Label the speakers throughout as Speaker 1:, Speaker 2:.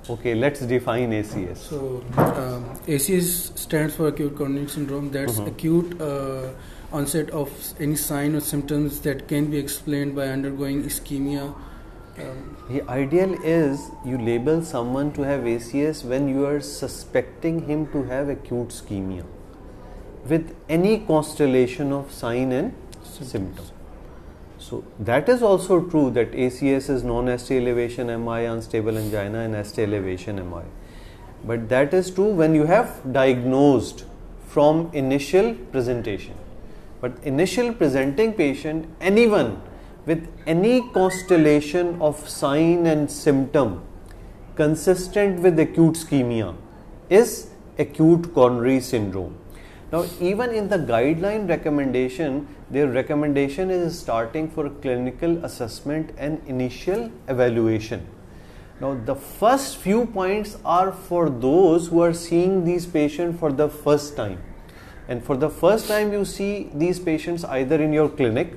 Speaker 1: Okay, let's define ACS.
Speaker 2: So, ACS stands for acute coronary syndrome. That's acute onset of any sign or symptoms that can be explained by undergoing ischemia.
Speaker 1: The ideal is you label someone to have ACS when you are suspecting him to have acute ischemia with any constellation of sign and symptom. So that is also true that ACS is non-ST elevation MI, unstable angina and ST elevation MI. But that is true when you have diagnosed from initial presentation. But initial presenting patient, anyone with any constellation of sign and symptom consistent with acute ischemia is acute coronary syndrome. Now, even in the guideline recommendation, their recommendation is starting for clinical assessment and initial evaluation. Now, the first few points are for those who are seeing these patients for the first time. And for the first time, you see these patients either in your clinic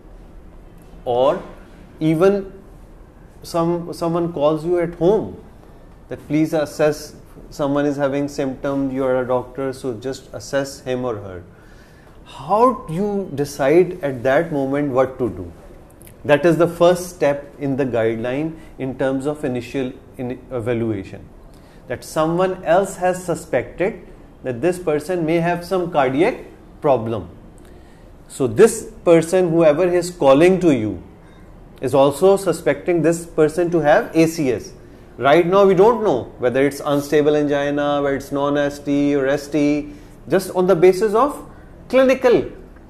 Speaker 1: or even someone calls you at home that please assess. Someone is having symptoms, you are a doctor, so just assess him or her. How do you decide at that moment what to do? That is the first step in the guideline in terms of initial evaluation. That someone else has suspected that this person may have some cardiac problem. So this person, whoever is calling to you, is also suspecting this person to have ACS. Right now we don't know whether it's unstable angina, whether it's non-ST or ST, just on the basis of clinical.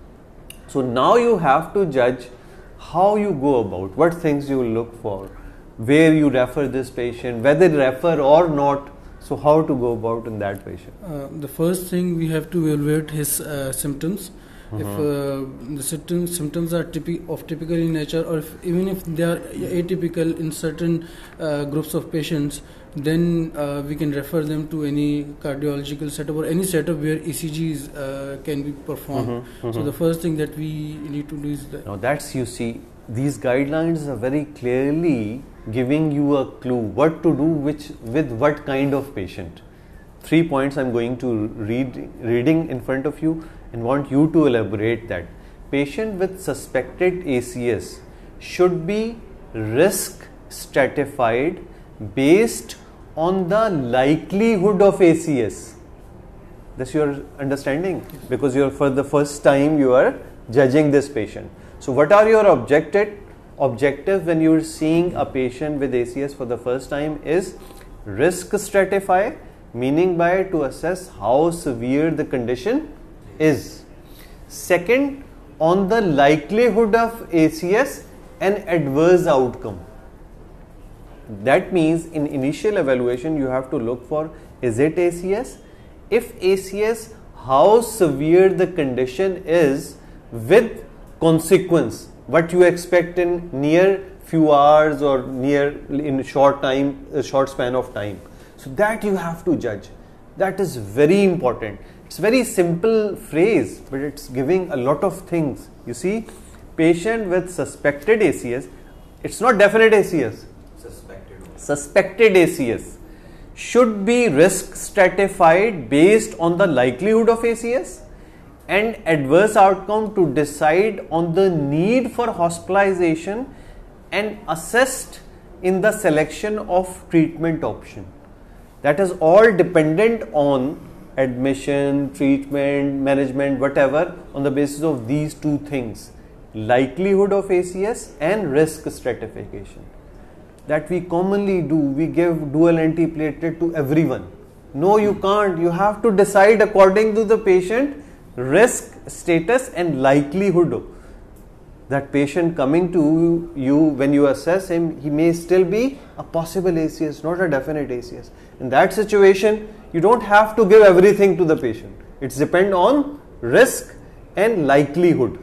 Speaker 1: So now you have to judge how you go about, what things you look for, where you refer this patient, whether refer or not. So how to go about in that patient?
Speaker 2: The first thing, we have to evaluate his symptoms. If the symptoms are typical in nature, or even if they are atypical in certain groups of patients, then we can refer them to any cardiological setup or any setup where ECGs can be performed. So the first thing that we need to do is that.
Speaker 1: Now that's, you see, these guidelines are very clearly giving you a clue what to do with what kind of patient. 3 points I'm going to reading in front of you and want you to elaborate that. Patient with suspected ACS should be risk stratified based on the likelihood of ACS. That's your understanding? Because you're for the first time you are judging this patient. So what are your objective when you're seeing a patient with ACS for the first time is risk stratify, meaning by to assess how severe the condition is. Second, on the likelihood of ACS and adverse outcome. That means in initial evaluation you have to look for, is it ACS? If ACS, how severe the condition is with consequence, what you expect in near few hours or near in short span of time. So that you have to judge. That is very important. It's very simple phrase, but it's giving a lot of things. You see, patient with suspected ACS, it's not definite ACS. Suspected ACS should be risk stratified based on the likelihood of ACS and adverse outcome to decide on the need for hospitalization and assessed in the selection of treatment option. That is all dependent on admission, treatment, management, whatever, on the basis of these two things, likelihood of ACS and risk stratification. That we commonly do, we give dual antiplatelet to everyone. No, you can't. You have to decide according to the patient risk status and likelihood. That patient coming to you, when you assess him, he may still be a possible ACS, not a definite ACS. In that situation, you don't have to give everything to the patient. It's depend on risk and likelihood.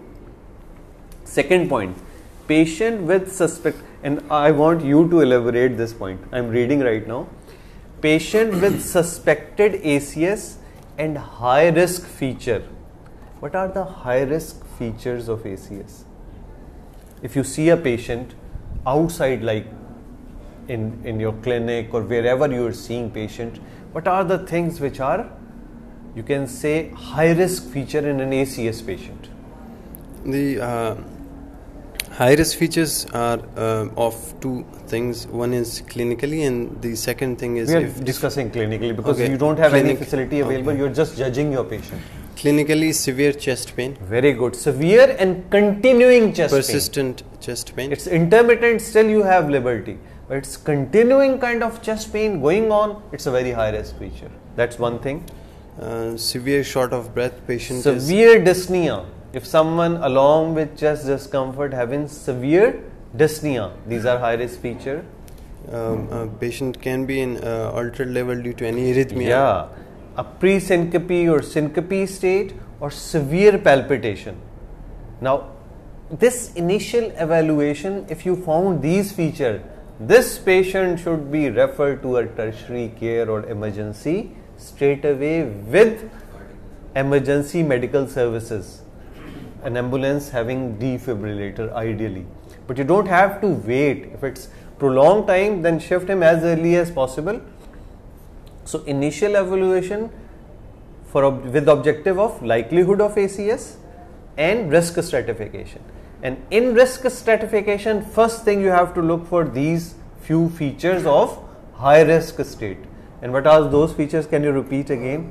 Speaker 1: Second point, patient with suspect, and I want you to elaborate this point. I'm reading right now. Patient with suspected ACS and high risk feature. What are the high risk features of ACS? If you see a patient outside, like in your clinic or wherever you are seeing patient, what are the things which are, you can say, high risk feature in an ACS patient?
Speaker 3: The high risk features are of two things. One is clinically, and the second thing is,
Speaker 1: we are discussing clinically because
Speaker 3: Okay.
Speaker 1: you don't have any
Speaker 3: Clinic-
Speaker 1: facility available.
Speaker 3: okay.
Speaker 1: You're just judging your patient.
Speaker 3: clinically severe chest pain,
Speaker 1: Very good. Severe and continuing chest pain.
Speaker 3: persistent chest pain.
Speaker 1: It's intermittent, still you have liberty. But it's continuing kind of chest pain going on, it's a very high risk feature. That's one thing.
Speaker 3: Severe short of breath patient is
Speaker 1: Severe dyspnea. If someone along with chest discomfort having severe dyspnea, these are high risk feature.
Speaker 3: a patient can be in altered level due to any arrhythmia.
Speaker 1: Yeah, a pre-syncope or syncope state or severe palpitation. Now, this initial evaluation, if you found these features, this patient should be referred to a tertiary care or emergency straight away with emergency medical services. An ambulance having defibrillator ideally. But you don't have to wait. If it's prolonged time, then shift him as early as possible. So initial evaluation with objective of likelihood of ACS and risk stratification. And in risk stratification, first thing you have to look for these few features of high risk state. And what are those features? Can you repeat again?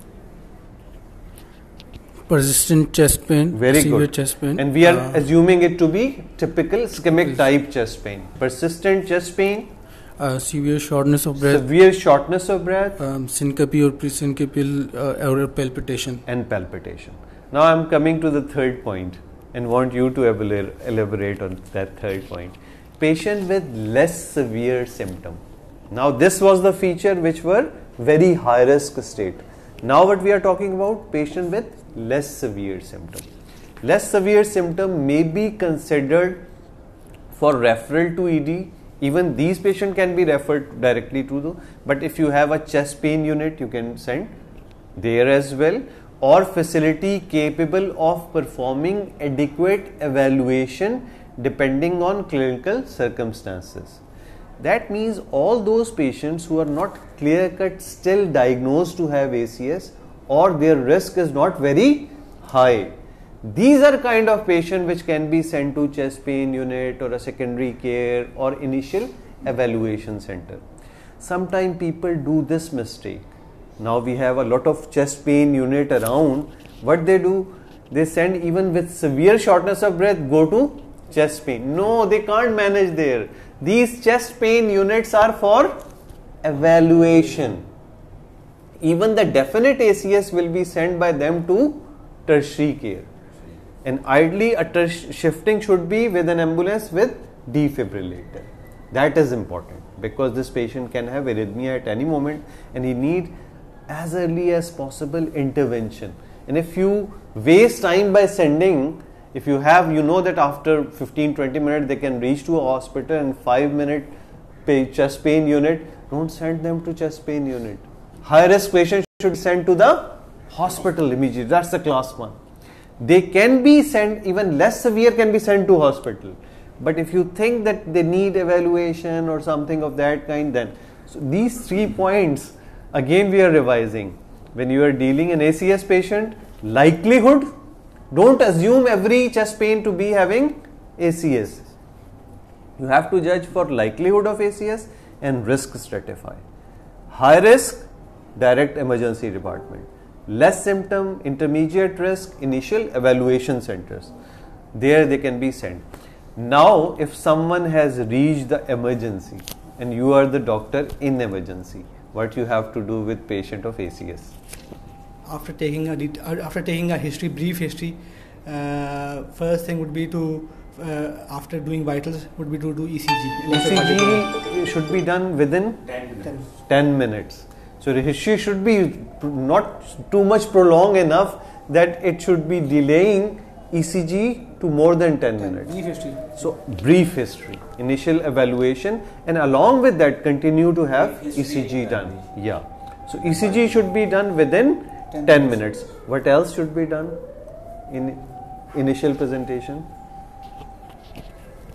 Speaker 2: Persistent chest pain,
Speaker 1: Very
Speaker 2: severe
Speaker 1: good.
Speaker 2: chest pain.
Speaker 1: And we are assuming it to be typical ischemic type chest pain. Persistent chest pain,
Speaker 2: severe shortness of breath,
Speaker 1: severe shortness of breath,
Speaker 2: syncope or pre-syncopal or palpitation.
Speaker 1: and palpitation. Now I am coming to the third point and want you to elaborate on that third point. Patient with less severe symptom. Now this was the feature which were very high risk state. Now what we are talking about, patient with less severe symptom. Less severe symptom may be considered for referral to ED. Even these patients can be referred directly to the, but if you have a chest pain unit, you can send there as well, or facility capable of performing adequate evaluation depending on clinical circumstances. That means all those patients who are not clear-cut still diagnosed to have ACS or their risk is not very high. These are kind of patients which can be sent to chest pain unit or a secondary care or initial evaluation center. Sometimes people do this mistake. Now we have a lot of chest pain unit around. What they do, they send even with severe shortness of breath, go to chest pain. No, they can't manage there. These chest pain units are for evaluation. Even the definite ACS will be sent by them to tertiary care. And ideally a shifting should be with an ambulance with defibrillator. That is important because this patient can have arrhythmia at any moment and he need as early as possible intervention. And if you waste time by sending, if you have, you know that after 15-20 minutes they can reach to a hospital and 5-minute chest pain unit, don't send them to chest pain unit. High risk patients should be sent to the hospital immediately. That's the class 1. They can be sent, even less severe can be sent to hospital. But if you think that they need evaluation or something of that kind, then so these 3 points again we are revising. When you are dealing an ACS patient, likelihood, don't assume every chest pain to be having ACS. You have to judge for likelihood of ACS and risk stratify. High risk, direct emergency department. Less symptom, intermediate risk, initial evaluation centers. There they can be sent. Now, if someone has reached the emergency and you are the doctor in emergency, what you have to do with patient of ACS?
Speaker 4: After taking a history, brief history, first thing would be to after doing vitals would be to do ECG.
Speaker 1: ECG should be done within 10 minutes. So the history should be not too much prolonged enough that it should be delaying ECG to more than 10 minutes.
Speaker 4: Brief history.
Speaker 1: So brief history, initial evaluation, and along with that continue to have ECG done. Yeah. So ECG should be done within 10 minutes. What else should be done in initial presentation?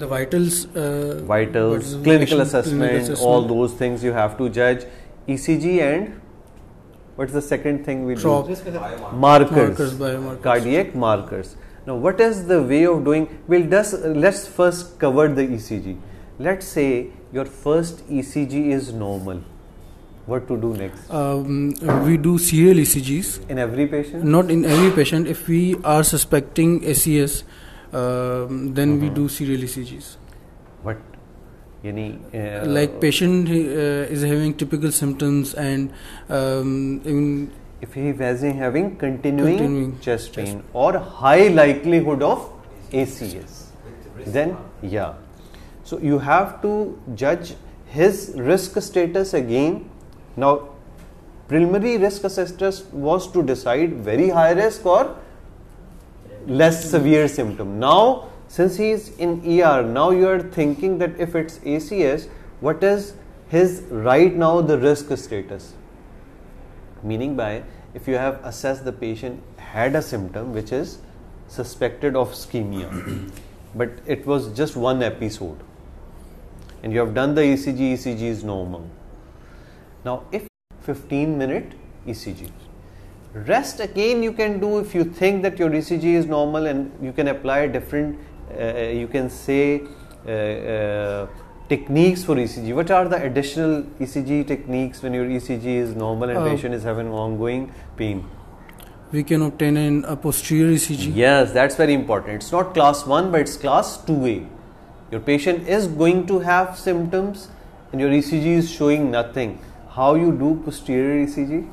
Speaker 2: The vitals,
Speaker 1: Vitals, clinical assessment, all those things you have to judge. ECG and what's the second thing we do? Markers,
Speaker 2: biomarkers.
Speaker 1: cardiac markers. Now, what is the way of doing? Let's first cover the ECG. Let's say your first ECG is normal. What to do next?
Speaker 2: We do serial ECGs.
Speaker 1: In every patient?
Speaker 2: Not in every patient. If we are suspecting ACS, then we do serial ECGs.
Speaker 1: What?
Speaker 2: Like patient is having typical symptoms and even
Speaker 1: if he is having continuing chest pain or high likelihood of ACS, then yeah. So you have to judge his risk status again. Now, preliminary risk assessment was to decide very high risk or less severe symptom. Now, since he is in ER, now you are thinking that if it's ACS, what is his right now the risk status? Meaning by, if you have assessed the patient had a symptom which is suspected of ischemia, but it was just one episode, and you have done the ECG, ECG is normal. Now, if 15-minute ECG, rest again you can do if you think that your ECG is normal, and you can apply different, you can say techniques for ECG. What are the additional ECG techniques when your ECG is normal and patient is having ongoing pain?
Speaker 2: We can obtain a posterior ECG.
Speaker 1: Yes, that's very important. It's not class 1, but it's class 2A. Your patient is going to have symptoms and your ECG is showing nothing. How you do posterior ECG?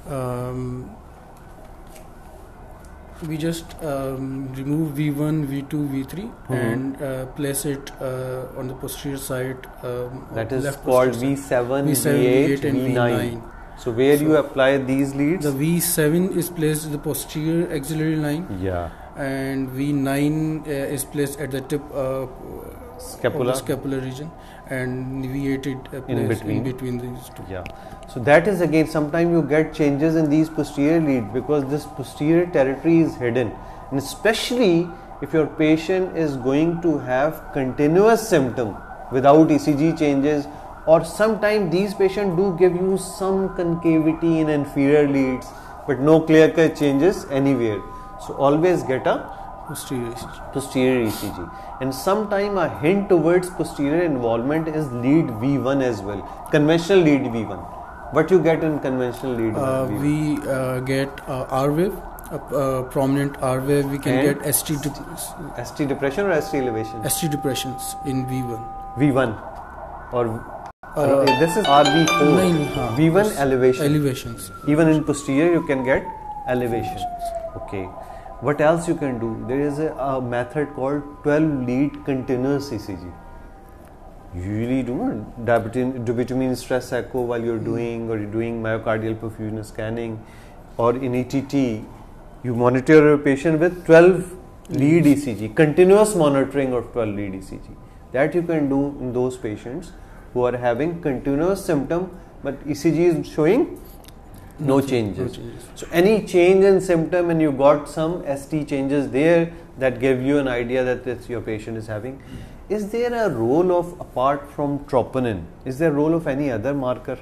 Speaker 2: We just remove V1, V2, V3 and place it on the posterior side.
Speaker 1: That is called V7, V8 and V9. So where you apply these leads?
Speaker 2: The V7 is placed at the posterior axillary line.
Speaker 1: Yeah.
Speaker 2: And V9 is placed at the tip
Speaker 1: scapula.
Speaker 2: Of the scapular region, and V8 in between these two.
Speaker 1: Yeah. So that is again, sometimes you get changes in these posterior lead because this posterior territory is hidden, and especially if your patient is going to have continuous symptom without ECG changes, or sometimes these patients do give you some concavity in inferior leads but no clear cut changes anywhere. So always get a posterior ECG. And sometime a hint towards posterior involvement is lead V1 as well, conventional lead V1. What you get in conventional lead V1?
Speaker 2: We get R wave, a prominent R wave. We can get ST
Speaker 1: depression or ST elevation?
Speaker 2: ST depressions in V1.
Speaker 1: V1 or this is RV4. V1
Speaker 2: elevations.
Speaker 1: Even in posterior you can get elevations. Okay. What else you can do? There is a method called 12 lead continuous ECG. Usually do dobutamine stress echo while you're doing, or you're doing myocardial perfusion scanning, or in ETT you monitor your patient with 12 lead ECG, continuous monitoring of 12 lead ECG. That you can do in those patients who are having continuous symptom but ECG is showing no changes. So any change in symptom and you got some ST changes there, that give you an idea that your patient is having. Is there a role of, apart from troponin, is there a role of any other marker?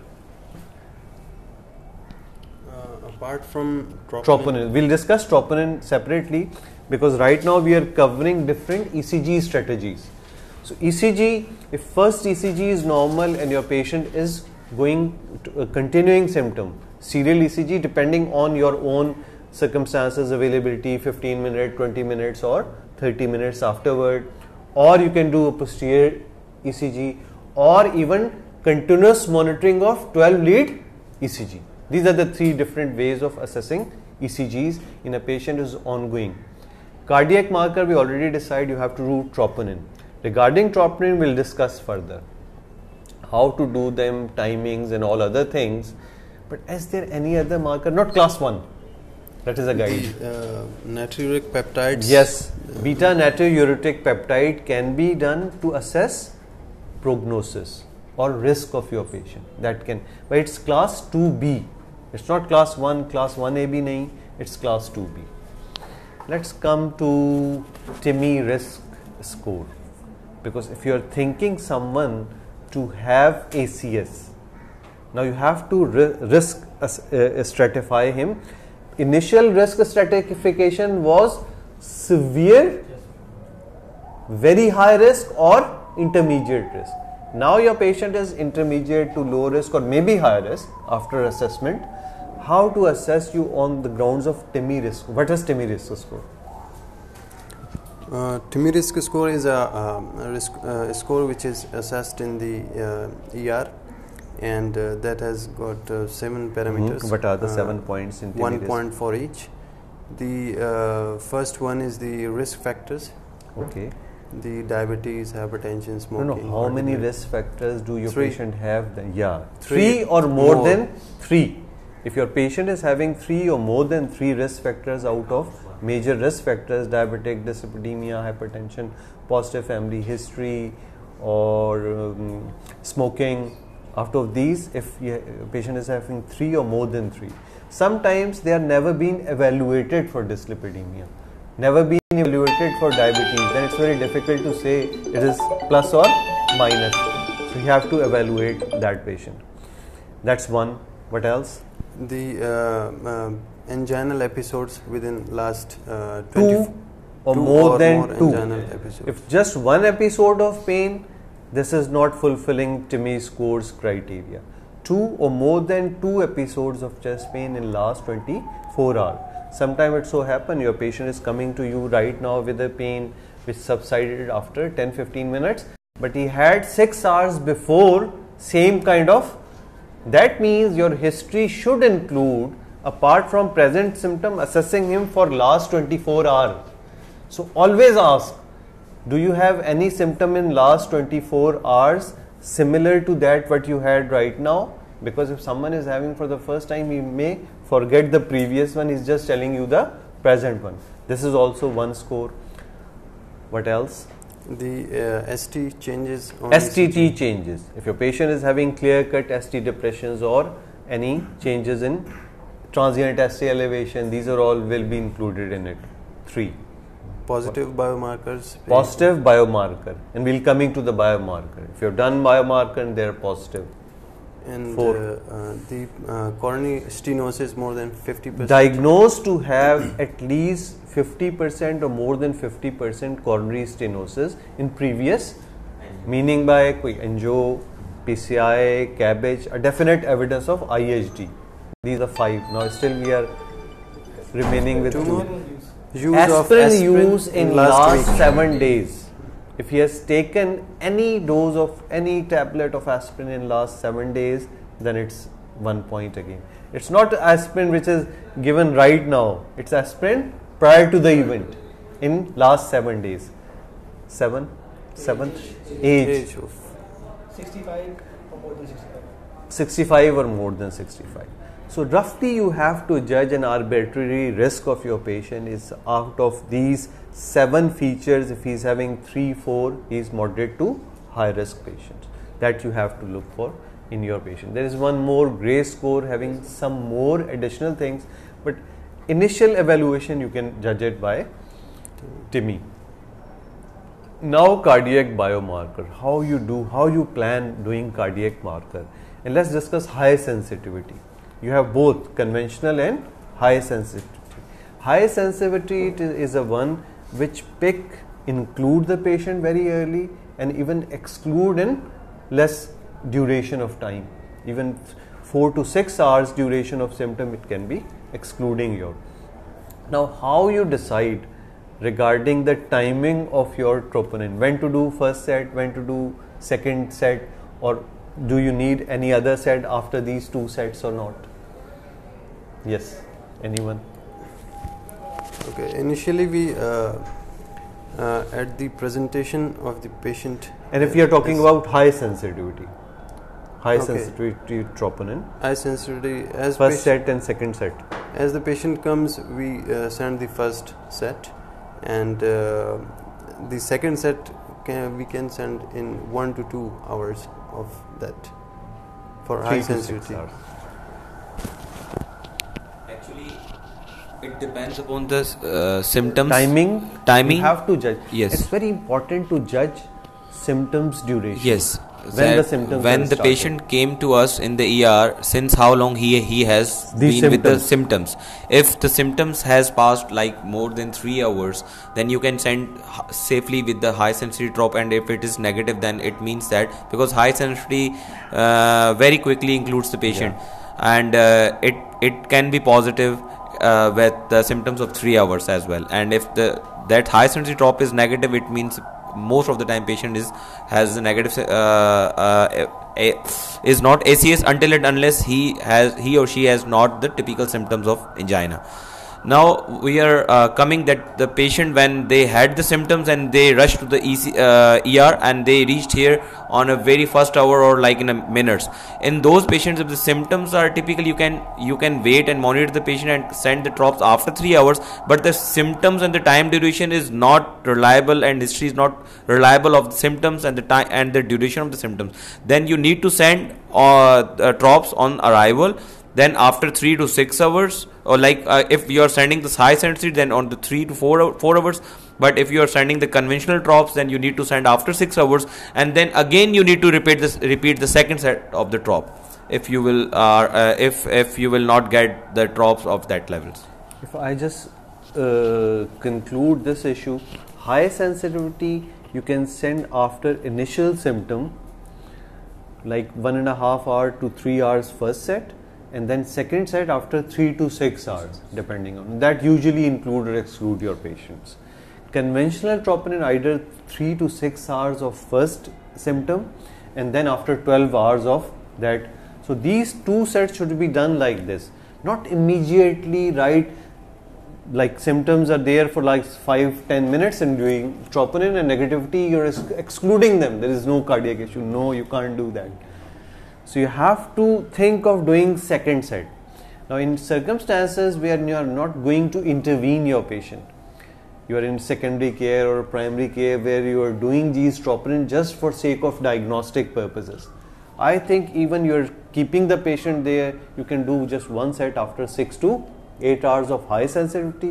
Speaker 3: Apart from
Speaker 1: troponin, we'll discuss troponin separately because right now we are covering different ECG strategies. So ECG, if first ECG is normal and your patient is going to a continuing symptom, serial ECG depending on your own circumstances, availability, 15 minutes, 20 minutes or 30 minutes afterward, or you can do a posterior ECG or even continuous monitoring of 12 lead ECG. These are the three different ways of assessing ECGs in a patient who is ongoing. Cardiac marker, we already decided you have to do troponin. Regarding troponin, we'll discuss further how to do them, timings and all other things. But is there any other marker? Not class 1. That is a guide.
Speaker 3: Natriuretic peptides.
Speaker 1: Yes, beta natriuretic peptide can be done to assess prognosis or risk of your patient. That can, but it's class 2B. It's not class 1, class 1AB nahi, it's class 2B. Let's come to TIMI risk score, Because if you are thinking someone to have ACS, now you have to risk stratify him. Initial risk stratification was severe, very high risk or intermediate risk. Now your patient is intermediate to low risk or maybe high risk after assessment. How to assess you on the grounds of TIMI risk? What is TIMI risk score?
Speaker 3: TIMI risk score is a risk score which is assessed in the ER, and that has got 7 parameters.
Speaker 1: What are the 7 points in TIMI
Speaker 3: 1
Speaker 1: risk?
Speaker 3: point for each. The first one is the risk factors.
Speaker 1: Okay.
Speaker 3: The diabetes, hypertension, smoking.
Speaker 1: No, how many
Speaker 3: heart
Speaker 1: risk factors do your
Speaker 3: 3.
Speaker 1: patient have? Yeah,
Speaker 3: Three
Speaker 1: 3 or more
Speaker 3: more.
Speaker 1: than 3. If your patient is having 3 or more than 3 risk factors out of major risk factors, diabetic, dyslipidemia, hypertension, positive family history, or smoking, out of these, if your patient is having 3 or more than 3, sometimes they are never been evaluated for dyslipidemia, never been evaluated for diabetes, then it's very difficult to say it is plus or minus. So you have to evaluate that patient. That's one. What else?
Speaker 3: The anginal episodes within last
Speaker 1: 2 or more than 2.
Speaker 3: anginal episodes.
Speaker 1: If just one episode of pain, this is not fulfilling TIMI scores criteria. 2 or more than 2 episodes of chest pain in last 24 hours. Sometimes it so happen your patient is coming to you right now with a pain which subsided after 10-15 minutes, but he had 6 hours before same kind of. That means your history should include, apart from present symptom, assessing him for last 24 hours. So always ask, do you have any symptom in last 24 hours similar to that what you had right now? Because if someone is having for the first time, he may forget the previous one, he's just telling you the present one. This is also one score. What else?
Speaker 3: The ST changes on
Speaker 1: STT changes. If your patient is having clear-cut ST depressions or any changes in transient ST elevation, these are all will be included in it. 3.
Speaker 3: positive biomarkers.
Speaker 1: Positive biomarker, and we'll coming to the biomarker. If you've done biomarker and they're positive.
Speaker 3: And
Speaker 1: 4.
Speaker 3: The coronary stenosis more than 50%.
Speaker 1: Diagnosed to have at least 50% or more than 50% coronary stenosis in previous, meaning by angio, PCI, CABG, a definite evidence of IHD. These are 5. Now still we are remaining with 2.
Speaker 3: Use
Speaker 1: Aspirin use in last
Speaker 3: week.
Speaker 1: 7 days. If he has taken any dose of any tablet of aspirin in last 7 days, then it's 1 point again. It's not aspirin which is given right now. It's aspirin prior to the event in last 7 days. 7th age.
Speaker 3: of
Speaker 4: 65 or more than 65.
Speaker 1: 65 or more than 65. So roughly you have to judge an arbitrary risk of your patient is out of these 7 features. If he is having 3, 4, he is moderate to high risk patient. That you have to look for in your patient. There is one more gray score having some more additional things, but initial evaluation you can judge it by TIMI. Now cardiac biomarker, how you plan doing cardiac marker, and let's discuss high sensitivity. You have both conventional and high sensitivity. High sensitivity is a one which include the patient very early and even exclude in less duration of time. Even 4 to 6 hours duration of symptom it can be excluding your. Now how you decide regarding the timing of your troponin, when to do first set, when to do second set, or do you need any other set after these 2 sets or not? Yes, anyone?
Speaker 3: Okay, initially we at the presentation of the patient.
Speaker 1: And if you are talking about high sensitivity
Speaker 3: Okay.
Speaker 1: sensitivity troponin,
Speaker 3: high sensitivity as
Speaker 1: first set and second set.
Speaker 3: As the patient comes, we send the first set, and the second set we can send in 1 to 2 hours of that for
Speaker 1: 3
Speaker 3: high
Speaker 1: to 6
Speaker 3: sensitivity.
Speaker 1: hours.
Speaker 5: Actually, it depends upon the symptoms.
Speaker 1: Timing.
Speaker 5: Timing.
Speaker 1: You have to judge.
Speaker 5: Yes.
Speaker 1: It's very important to judge symptoms duration.
Speaker 5: Yes.
Speaker 1: When the symptoms
Speaker 5: when
Speaker 1: are
Speaker 5: the
Speaker 1: started.
Speaker 5: patient came to us in the ER, since how long he has
Speaker 1: These
Speaker 5: been with the
Speaker 1: symptoms.
Speaker 5: symptoms. If the symptoms has passed like more than 3 hours, then you can send safely with the high sensitivity drop, and if it is negative, then it means that, because high sensitivity very quickly includes the patient, and it can be positive with the symptoms of 3 hours as well. And if that high sensitivity drop is negative, it means most of the time patient has a negative is not ACS until and unless he or she has not the typical symptoms of angina. Now we are coming that the patient, when they had the symptoms and they rushed to the ER and they reached here on a very first hour or like in a minutes. In those patients, if the symptoms are typical, you can wait and monitor the patient and send the drops after 3 hours. But the symptoms and the time duration is not reliable, and history is not reliable of the symptoms and the time and the duration of the symptoms. Then you need to send drops on arrival. Then after 3 to 6 hours, or like if you are sending this high sensitivity, then on the 3 to 4 hours. But if you are sending the conventional drops, then you need to send after 6 hours, and then again you need to repeat the second set of the drop if you will if you will not get the drops of that levels.
Speaker 1: If I just conclude this issue, high sensitivity you can send after initial symptom, like 1.5 hour to 3 hours first set, and then second set after 3 to 6 hours, depending on that. Usually include or exclude your patients. Conventional troponin either 3 to 6 hours of first symptom, and then after 12 hours of that. So these two sets should be done like this, not immediately, right? Like symptoms are there for like 5-10 minutes, and doing troponin and negativity, you're excluding them. There is no cardiac issue. No, you can't do that. So you have to think of doing second set. Now in circumstances where you are not going to intervene your patient, you are in secondary care or primary care where you are doing these troponin just for sake of diagnostic purposes, I think even you are keeping the patient there, you can do just one set after 6 to 8 hours of high sensitivity,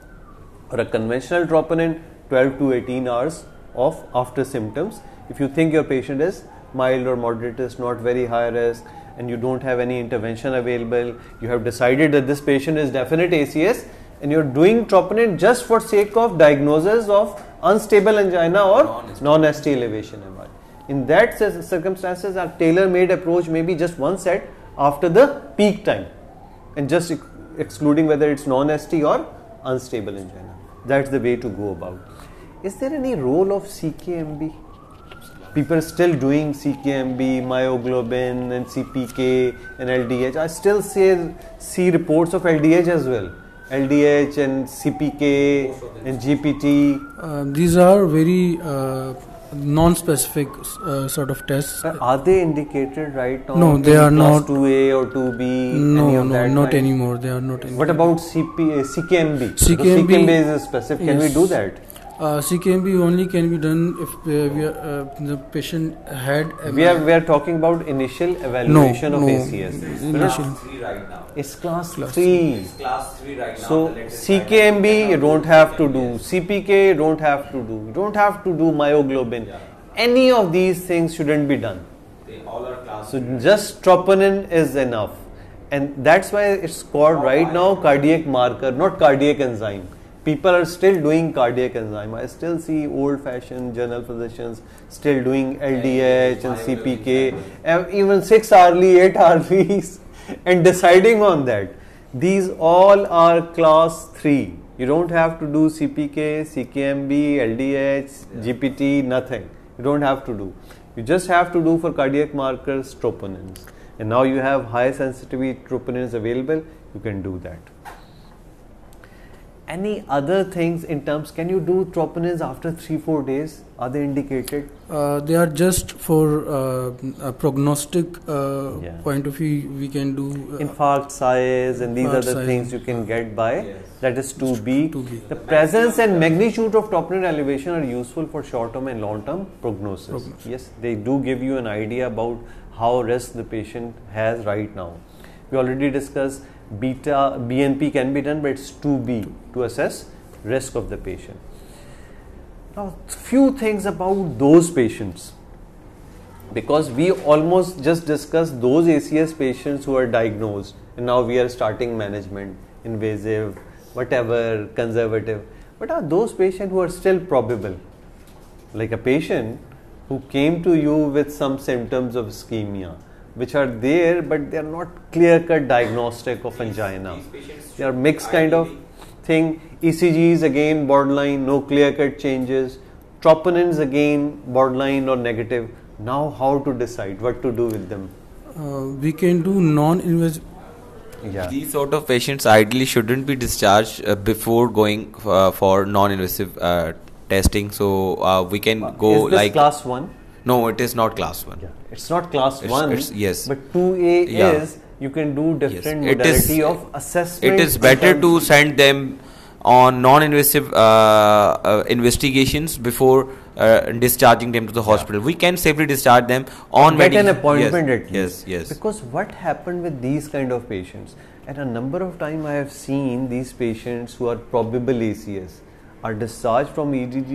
Speaker 1: or a conventional troponin 12 to 18 hours of after symptoms. If you think your patient is mild or moderate risk, not very high risk, and you don't have any intervention available, you have decided that this patient is definite ACS, and you're doing troponin just for sake of diagnosis of unstable angina or non-ST elevation MR. In that circumstances, our tailor-made approach may be just one set after the peak time, and just excluding whether it's non-ST or unstable angina. That's the way to go about. Is there any role of CKMB? People are still doing CKMB, myoglobin and CPK and LDH. I still see reports of LDH as well. LDH and CPK and GPT.
Speaker 2: These are very non-specific sort of tests.
Speaker 1: Are they indicated right now?
Speaker 2: No, they are not.
Speaker 1: 2A or 2B?
Speaker 2: No, not anymore. They are not anymore.
Speaker 1: What about CKMB?
Speaker 2: CKMB
Speaker 1: is specific. Can we do that?
Speaker 2: CKMB only can be done if the patient had.
Speaker 1: We are talking about initial evaluation of ACS.
Speaker 2: Initial.
Speaker 5: Right now.
Speaker 1: It's class 3.
Speaker 5: It's class 3 right now.
Speaker 1: So CKMB you don't have to do. CPK you don't have to do. You don't have to do myoglobin.
Speaker 5: Yeah.
Speaker 1: Any of these things shouldn't be done.
Speaker 5: They all are class
Speaker 1: So just troponin is enough, and that's why it's called right now cardiac marker, not cardiac enzyme. People are still doing cardiac enzyme. I still see old-fashioned general physicians still doing LDH and CPK, even 6 hourly, 8 hourlies, and deciding on that. These all are class 3. You don't have to do CPK, CKMB, LDH, GPT, nothing. You don't have to do. You just have to do for cardiac markers, troponins. And now you have high sensitivity troponins available, you can do that. Any other things in terms, can you do troponins after 3-4 days? Are they indicated?
Speaker 2: They are just for a prognostic point of view. We can do
Speaker 1: infarct size, and these are the things you can get by. That is 2B. The presence and magnitude of troponin elevation are useful for short-term and long-term prognosis. Yes, they do give you an idea about how risk the patient has right now. We already discussed beta BNP can be done, but it's 2B to assess risk of the patient. Now, few things about those patients, because we almost just discussed those ACS patients who are diagnosed, and now we are starting management, invasive, whatever, conservative. But are those patients who are still probable? Like a patient who came to you with some symptoms of ischemia, which are there, but they are not clear-cut diagnostic of angina. They are mixed kind of thing. ECGs again borderline, no clear-cut changes. Troponins again borderline or negative. Now how to decide what to do with them?
Speaker 2: We can do non-invasive.
Speaker 1: Yeah.
Speaker 5: These sort of patients ideally shouldn't be discharged before going for non-invasive testing. So we can go
Speaker 1: Is this
Speaker 5: like
Speaker 1: class 1?
Speaker 5: No, it is not class 1.
Speaker 1: Yeah. It's not class
Speaker 5: It's-
Speaker 1: 1.
Speaker 5: it's- yes.
Speaker 1: But 2A
Speaker 5: Yeah.
Speaker 1: is you can do different
Speaker 5: It is-
Speaker 1: modality of assessment.
Speaker 5: It is better
Speaker 1: in
Speaker 5: to
Speaker 1: terms-
Speaker 5: send them on non-invasive investigations before discharging them to the hospital. We can safely discharge them on
Speaker 1: get an
Speaker 5: medication.
Speaker 1: appointment
Speaker 5: Yes,
Speaker 1: at least.
Speaker 5: yes, yes.
Speaker 1: Because what happened with these kind of patients, at a number of times I have seen these patients who are probable ACS are discharged from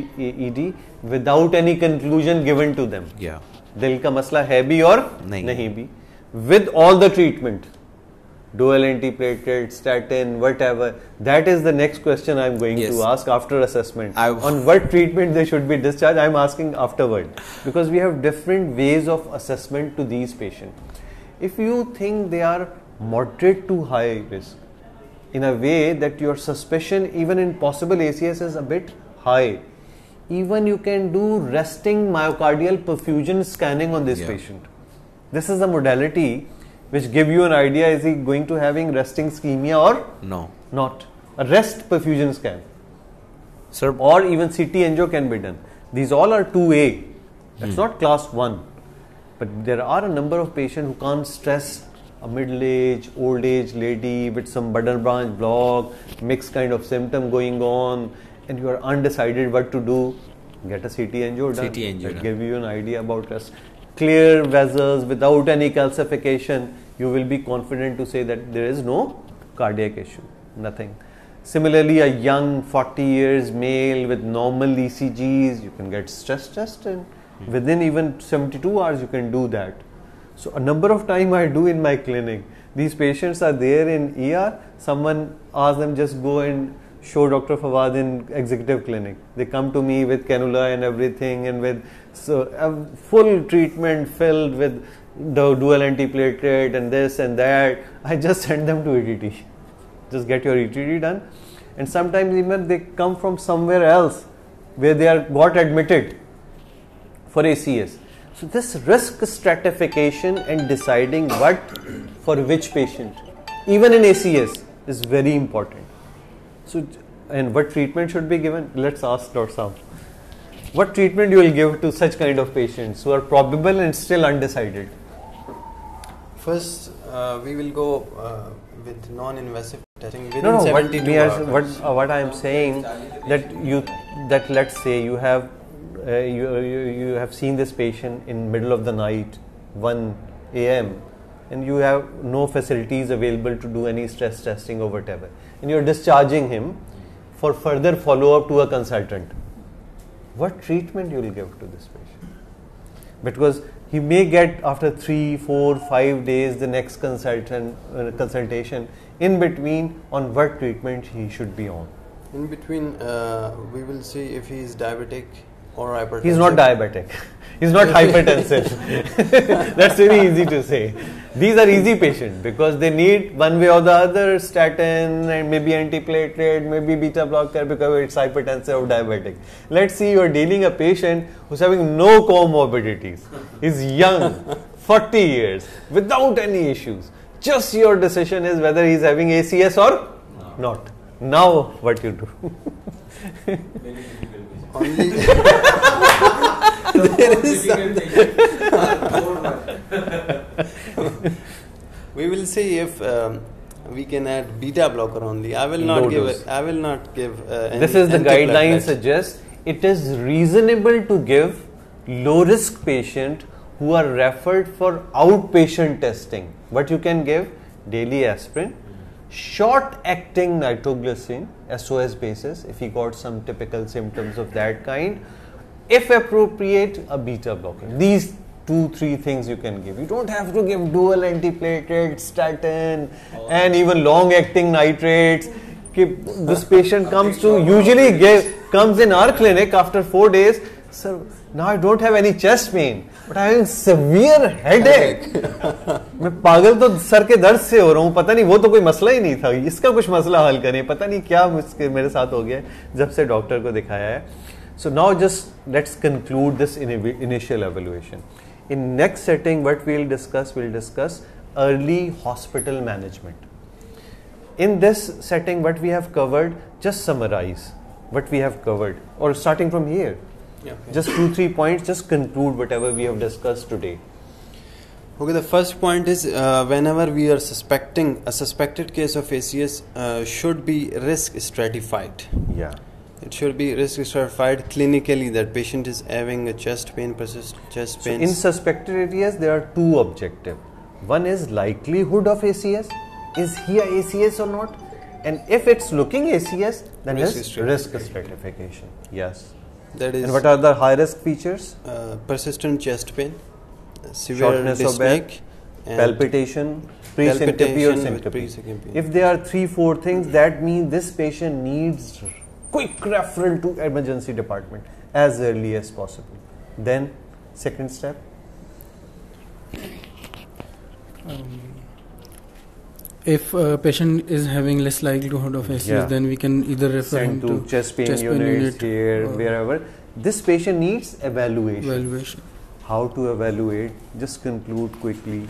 Speaker 1: ED without any conclusion given to them.
Speaker 5: Yeah.
Speaker 1: दिल का मसला है भी और नहीं भी, with all the treatment, dual antiplatelet, statin, whatever. That is the next question I am going
Speaker 5: Yes.
Speaker 1: to ask after assessment.
Speaker 5: I-
Speaker 1: On what treatment they should be discharged, I am asking afterward, because we have different ways of assessment to these patients. If you think they are moderate to high risk, in a way that your suspicion even in possible ACS is a bit high, even you can do resting myocardial perfusion scanning on this
Speaker 5: Yeah.
Speaker 1: patient. This is a modality which give you an idea, is he going to having resting ischemia or
Speaker 5: No.
Speaker 1: not. A rest perfusion scan,
Speaker 5: Sir,
Speaker 1: or even CT angio can be done. These all are 2A. That's not class 1. But there are a number of patients who can't stress a middle-aged, old-age lady with some button branch block, mixed kind of symptom going on, and you are undecided what to do. Get a CT angio done.
Speaker 5: CT angio
Speaker 1: That
Speaker 5: done.
Speaker 1: give you an idea about rest. Clear vessels without any calcification, you will be confident to say that there is no cardiac issue. Nothing. Similarly, a young 40 years male with normal ECGs, you can get stress test, and within even 72 hours you can do that. So a number of time I do in my clinic. These patients are there in ER, someone asks them just go and show Dr. Fawad in executive clinic. They come to me with cannula and everything, and with a full treatment filled with the dual antiplatelet and this and that. I just send them to ETT. Just get your ETT done. And sometimes even they come from somewhere else where they are got admitted for ACS. So this risk stratification and deciding what for which patient, even in ACS, is very important. So, and what treatment should be given? Let's ask Dr. Saab. What treatment you will give to such kind of patients who are probable and still undecided?
Speaker 3: First, we will go with non-invasive testing within
Speaker 1: No, what
Speaker 3: 72
Speaker 1: we are,
Speaker 3: hours.
Speaker 1: what I am saying, that let's say you have you have seen this patient in middle of the night, 1 a.m. and you have no facilities available to do any stress testing or whatever, and you are discharging him for further follow-up to a consultant. What treatment you will give to this patient? Because he may get after 3, 4, 5 days the next consultation. In between, on what treatment he should be on?
Speaker 3: In between, we will see if he is diabetic or hypertensive.
Speaker 1: He's not diabetic. He's not hypertensive. That's very easy to say. These are easy patients because they need one way or the other statin and maybe antiplatelet, maybe beta blocker because it's hypertensive or diabetic. Let's see, you're dealing a patient who's having no comorbidities. He's young, 40 years, without any issues. Just your decision is whether he's having ACS or not. Now, what you do?
Speaker 3: Only we will see if we can add beta blocker only. I will not
Speaker 1: Low
Speaker 3: give
Speaker 1: dose.
Speaker 3: it. I will not give. Any
Speaker 1: This is the guideline
Speaker 3: antiplatelet.
Speaker 1: suggests it is reasonable to give low risk patient who are referred for outpatient testing. What you can give? Daily aspirin, short-acting nitroglycerin, SOS basis, if he got some typical symptoms of that kind. If appropriate, a beta blocker. These 2-3 things you can give. You don't have to give dual antiplatelet, statin, and even long-acting nitrates. This patient comes in our clinic after 4 days. Sir, now I don't have any chest pain, but I have severe headache. मैं पागल तो sir के दर्द से हो रहा हूँ, पता नहीं वो तो कोई मसला ही नहीं था, इसका कुछ मसला हल करें, पता नहीं क्या मेरे साथ हो गया जब से डॉक्टर को दिखाया है. So now just let's conclude this initial evaluation. In next setting, what we'll discuss early hospital management. In this setting, what we have covered, just summarize what we have covered, or starting from here.
Speaker 3: Yeah, okay.
Speaker 1: Just 2-3 points, just conclude whatever we have discussed today.
Speaker 3: Okay, the first point is whenever we are suspecting a suspected case of ACS should be risk stratified.
Speaker 1: Yeah.
Speaker 3: It should be risk stratified clinically, that patient is having a chest pain, persistent chest pain.
Speaker 1: So in suspected areas, there are two objectives. One is likelihood of ACS. Is he a ACS or not? And if it's looking ACS, then risk stratification. Yes.
Speaker 3: That is.
Speaker 1: And what are the high risk features?
Speaker 3: Persistent chest pain, severe
Speaker 1: shortness of breath, palpitation, pre-syncope or syncope. If there are 3-4 things, that means this patient needs quick referral to emergency department as early as possible. Then, second step.
Speaker 2: If a patient is having less likelihood of ACS, then we can either refer him to
Speaker 1: chest pain unit here, wherever. This patient needs evaluation. How to evaluate? Just conclude quickly.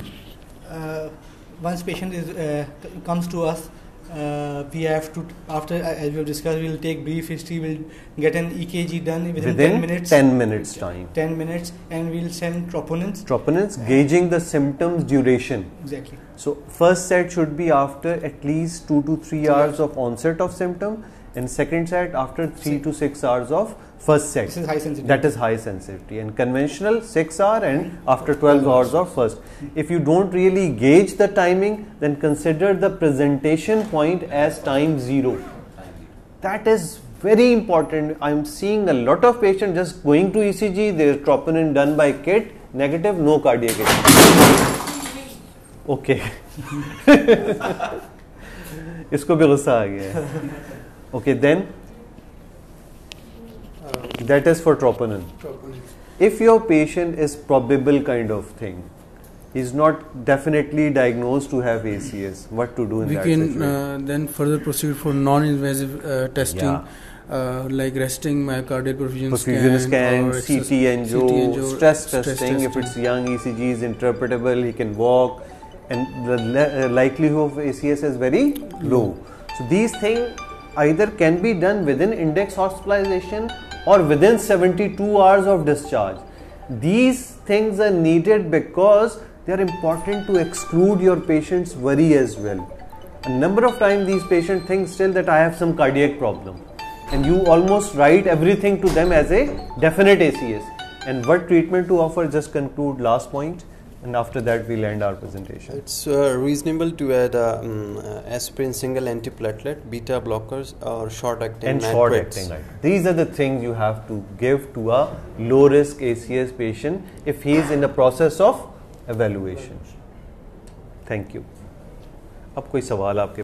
Speaker 4: Once patient comes to us, we have to, after as we have discussed, we will take brief history, we'll get an EKG done within 10 minutes.
Speaker 1: 10 minutes time.
Speaker 4: 10 minutes, and we'll send troponins.
Speaker 1: Gauging the symptoms duration.
Speaker 4: Exactly.
Speaker 1: So first set should be after at least 2 to 3 hours of onset of symptom, and second set after 3 to 6 hours of first set.
Speaker 4: This is high sensitivity.
Speaker 1: That is high sensitivity. And conventional 6 hour and after 12 hours of first. If you don't really gauge the timing, then consider the presentation point as time 0. That is very important. I am seeing a lot of patients just going to ECG, their troponin done by kit, negative, no cardiac activity. Okay. इसको भी गुस्सा आ गया है. Okay, then that is for troponin. If your patient is probable kind of thing, is not definitely diagnosed to have ACS, what to do in that situation?
Speaker 2: We can then further proceed for non-invasive testing, like resting myocardial perfusion
Speaker 1: scan, CT angio, stress testing. If it's young, ECG is interpretable, he can walk, and the likelihood of ACS is very low. So these things either can be done within index hospitalization or within 72 hours of discharge. These things are needed because they are important to exclude your patient's worry as well. A number of times these patients think still that I have some cardiac problem, and you almost write everything to them as a definite ACS. And what treatment to offer, just conclude last point, and after that we'll end our presentation.
Speaker 3: It's reasonable to add aspirin single antiplatelet, beta blockers, or short-acting nitrates.
Speaker 1: These are the things you have to give to a low-risk ACS patient if he is in the process of evaluation. Thank you. अब कोई सवाल आपके